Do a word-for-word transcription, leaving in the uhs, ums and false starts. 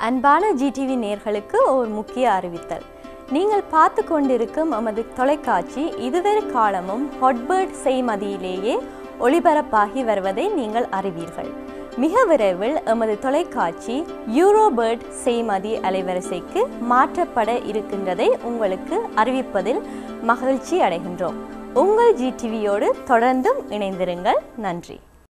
அன்பான ஜிடிவி நேயர்களுக்கு ஒரு முக்கிய அறிவித்தல். நீங்கள் பார்த்து கொண்டிருக்கும் நமது தொலைக்காட்சி இதுவரை காலமும் ஹாட்பர்ட் செய்மதியிலேயே ஒளிபரப்பாகி வருவதை நீங்கள் அறிவீர்கள். மிக விரைவில் எமது தொலைக்காட்சி யூரோபர்ட் செய்மதி அலைவரிசைக்கு மாற்றப்பட இருக்கின்றதை உங்களுக்கு அறிவிப்பதில் மகிழ்ச்சி அடைகின்றோம். உங்கள் ஜிடிவியோடு தொடர்ந்தும் இணைந்திருங்கள். நன்றி.